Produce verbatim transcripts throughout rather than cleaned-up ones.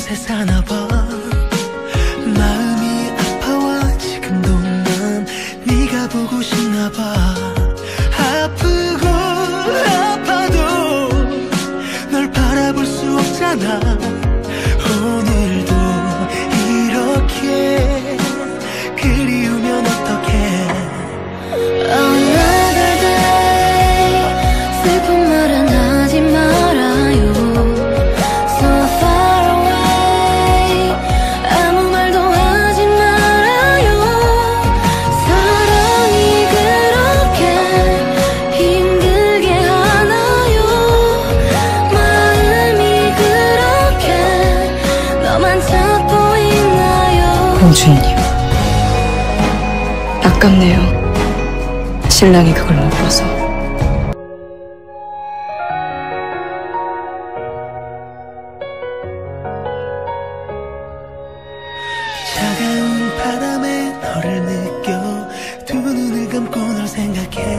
곳에 사나봐. 마음이 아파와 지금도 난 네가 보고 싶나봐. 아프고 아파도 널 바라볼 수 없잖아. 오늘도 이렇게 그리우면 어떡해. Another day 슬픈 말은 하지 말아요. So far away 아무 말도 하지 말아요. 사랑이 그렇게 힘들게 하나요. 마음이 그렇게 너만 찾고 있나요. 공주님, 아깝네요. 신랑이 그걸 못 봐서. 차가운 바람에 너를 느껴 두 눈을 감고 널 생각해.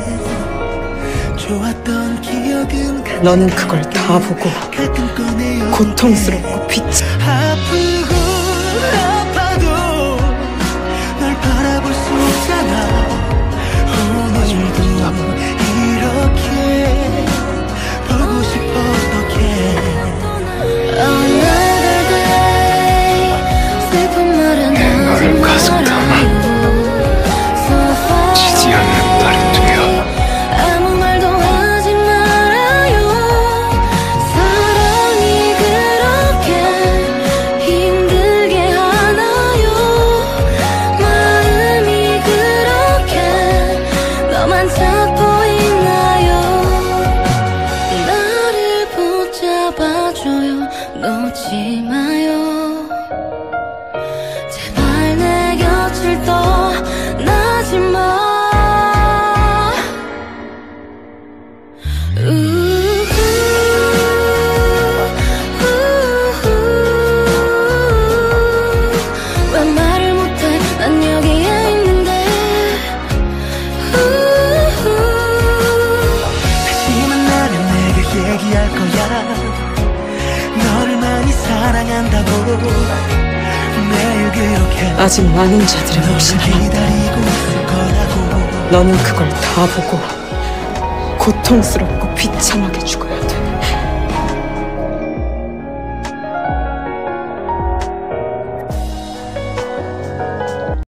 좋았던 기억은 너는 그걸 다 보고 고통스럽고 빛 아프고 아파도 널 바라볼 수 없잖아. 오늘도 이렇게 보고 싶어 어떡해. Another day 슬픈 말은 하지 말아요. So far 지지 않는 날이 되어 아무 말도 하지 말아요. 사랑이 그렇게 힘들게 하나요. 마음이 그렇게 너만 찾고 있나요. 나를 붙잡아줘요. 놓지 마요. 제발 내 곁을 떠나지 마. 우후, 우후. 왜 말을 못해. 난 여기에 있는데. 우후. 다시 만나면 내게 얘기할 거야. 너를 많이 사랑한다고. 매일 그렇게 아직 많은 자들의 몫이 남았다. 기다리고 있을 거라고. 너는 그걸 다 보고 고통스럽고 비참하게 죽어야 돼.